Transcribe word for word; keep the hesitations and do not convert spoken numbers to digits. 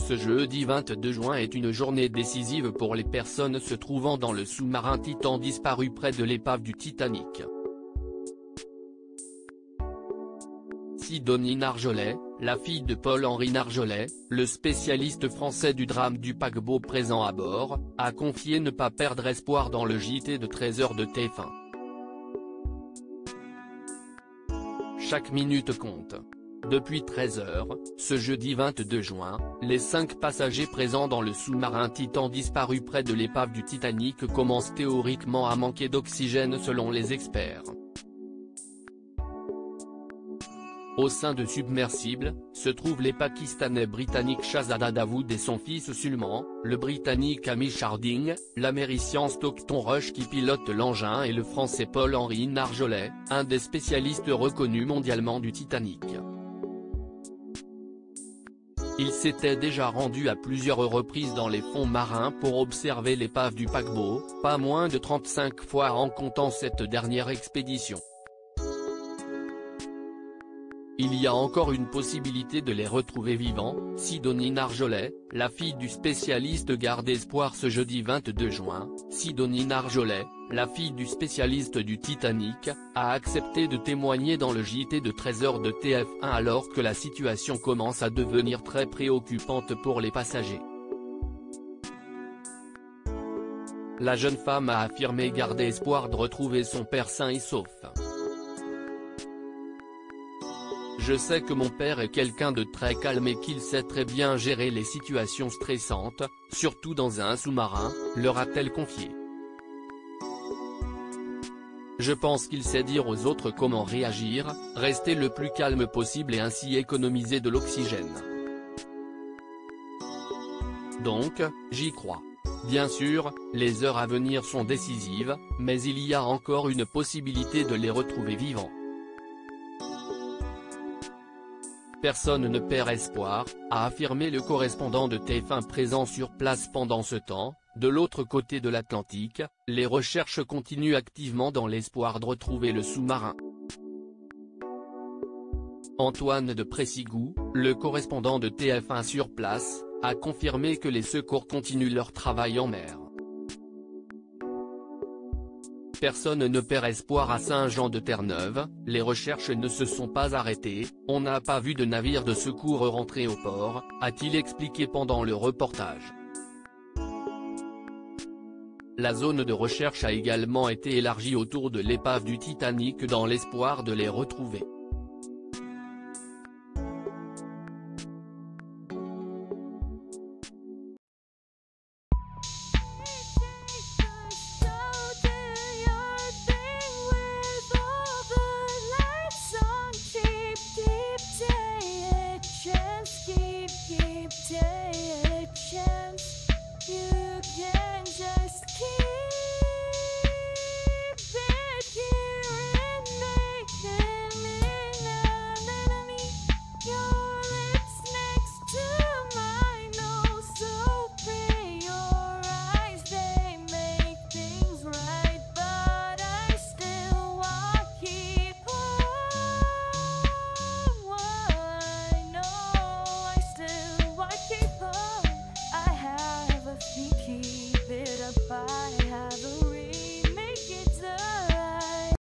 Ce jeudi vingt-deux juin est une journée décisive pour les personnes se trouvant dans le sous-marin Titan disparu près de l'épave du Titanic. Sidonie Narjolet, la fille de Paul-Henri Narjolet, le spécialiste français du drame du paquebot présent à bord, a confié ne pas perdre espoir dans le J T de treize heures de T F un. Chaque minute compte. Depuis treize heures, ce jeudi vingt-deux juin, les cinq passagers présents dans le sous-marin Titan disparu près de l'épave du Titanic commencent théoriquement à manquer d'oxygène selon les experts. Au sein de submersible, se trouvent les Pakistanais britanniques Shahzada Dawood et son fils Sulman, le Britannique Hamish Harding, l'Américien Stockton Rush qui pilote l'engin et le Français Paul-Henri Narjolet, un des spécialistes reconnus mondialement du Titanic. Il s'était déjà rendu à plusieurs reprises dans les fonds marins pour observer l'épave du paquebot, pas moins de trente-cinq fois en comptant cette dernière expédition. Il y a encore une possibilité de les retrouver vivants. Sidonie Narjolet, la fille du spécialiste garde espoir ce jeudi vingt-deux juin. Sidonie Narjolet, la fille du spécialiste du Titanic, a accepté de témoigner dans le J T de treize heures de T F un alors que la situation commence à devenir très préoccupante pour les passagers. La jeune femme a affirmé garder espoir de retrouver son père sain et sauf. Je sais que mon père est quelqu'un de très calme et qu'il sait très bien gérer les situations stressantes, surtout dans un sous-marin, leur a-t-elle confié. Je pense qu'il sait dire aux autres comment réagir, rester le plus calme possible et ainsi économiser de l'oxygène. Donc, j'y crois. Bien sûr, les heures à venir sont décisives, mais il y a encore une possibilité de les retrouver vivants. Personne ne perd espoir, a affirmé le correspondant de T F un présent sur place pendant ce temps. De l'autre côté de l'Atlantique, les recherches continuent activement dans l'espoir de retrouver le sous-marin. Antoine de Pressigou, le correspondant de T F un sur place, a confirmé que les secours continuent leur travail en mer. Personne ne perd espoir à Saint-Jean-de-Terre-Neuve, les recherches ne se sont pas arrêtées, on n'a pas vu de navire de secours rentrer au port, a-t-il expliqué pendant le reportage. La zone de recherche a également été élargie autour de l'épave du Titanic dans l'espoir de les retrouver.